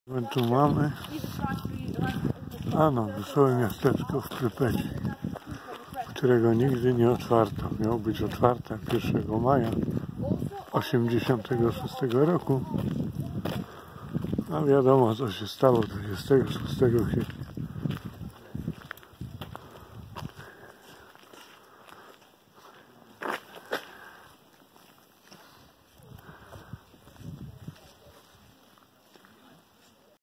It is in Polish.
My tu mamy wesołe miasteczko w Prypeci, którego nigdy nie otwarto. Miało być otwarte 1 maja 1986 roku, a wiadomo co się stało 26 kwietnia.